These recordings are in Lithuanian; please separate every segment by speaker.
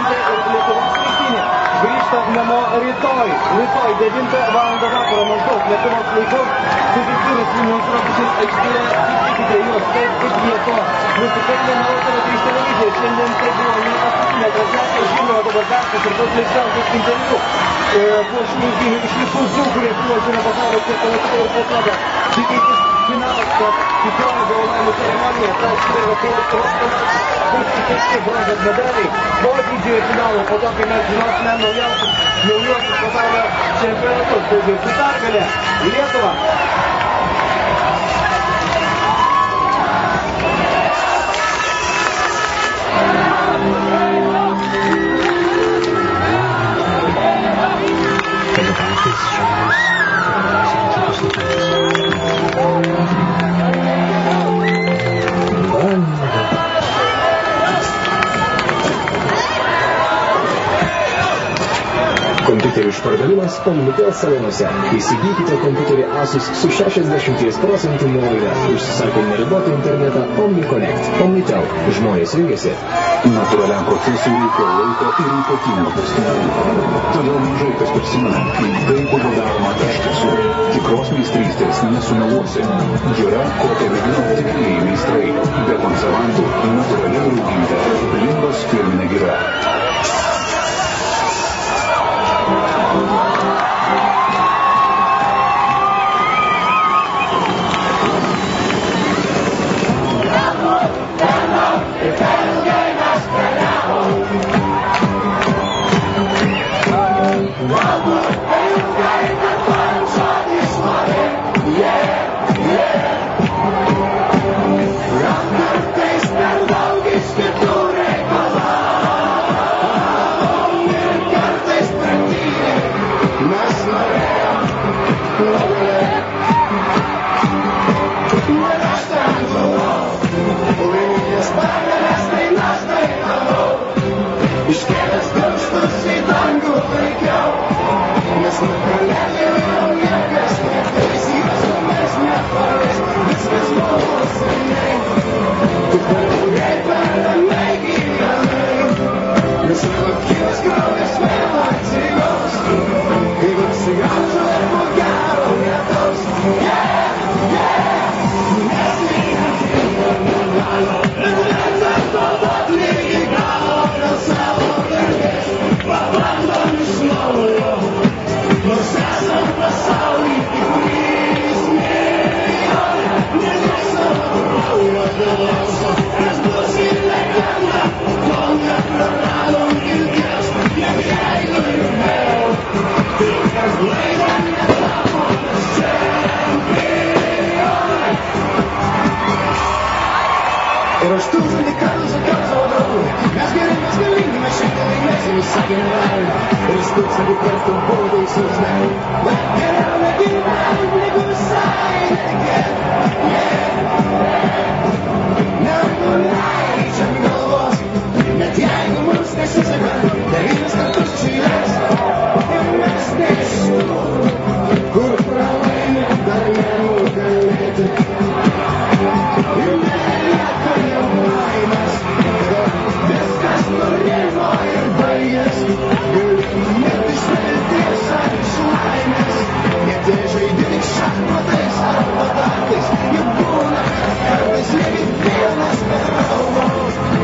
Speaker 1: šventė ir Lietuvos rinktinė grįžta namo rytoj 9 valandą vakaro maždaug Lietuvos laiku. Susitikimai Vilniaus rotušės aikštėje, tikite juos taip, kaip jie to nusipelnė nuo Lietuvos iš televizijos. Šiandien tai buvo paskutinė transliacija, žinoma dabar dar ketvirtos laisviausias interviu po šių rungtynių iš visų tų, kurie buvo šiame pasaulio čempionate ir po to tikėtis finalas, kad tikroji apdovanojimų ceremonija, tas bus įteikti bronzos medaliai po didžiojo finalo, po to, kai mes žinosime naujausius pasaulio čempionatus. Taigi su pergale Lietuva.
Speaker 2: Kompiuterių išpardavimas Omnitel salonuose. Įsigykite kompiuterį Asus su 60% nuolaida. Užsisakę neribotą internetą OmniConnect. Omnitel. Žmonės jungiasi.
Speaker 3: Natūraliam procesui reikia laiko ir ypatingų pastangų. Todėl mažai kas prisimena, kaip tai buvo daroma iš tiesų. Tikros meistrystės nesumeluosi. Gera, kokią vadino tikrieji meistrai. Be konservantų, natūraliai rūginta. Limbas firminė gira.
Speaker 4: Ir aš tu unikalus atkartodavau, mes gerai, mes šiandien sakėme, ir aš tūkstantį kartų buvau teisus, bet geriau negyvenau, negu visai nenuleidžiam galvos, net jeigu mums nesiseka, 9 kartus čilės, ir mes nežinau, kur pralaimė dar nenugalėti. Ir nelieka jau laimės, viskas nurimo ir baigės. Galiu net iš vilties ar iš laimės, net jei žaidi tik šachmatais arba dartais, juk būna, kad kartais negi vienas per galvos.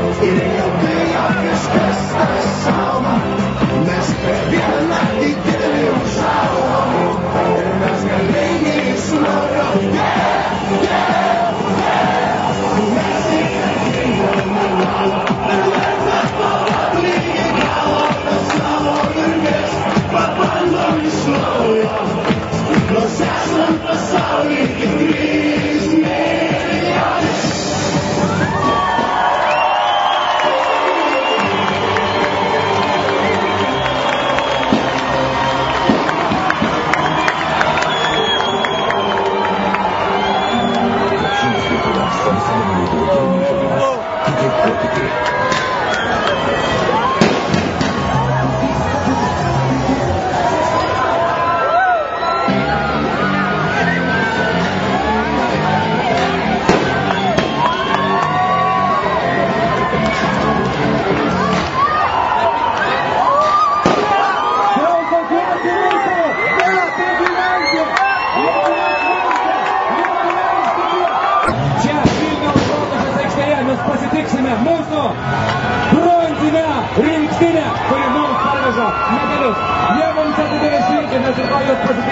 Speaker 1: sutiksime mūsų bronzinę rinktinę, kuri mums parveža medalius. Jie mums atidavė sveikinimus ir to jos pasitikėjimus.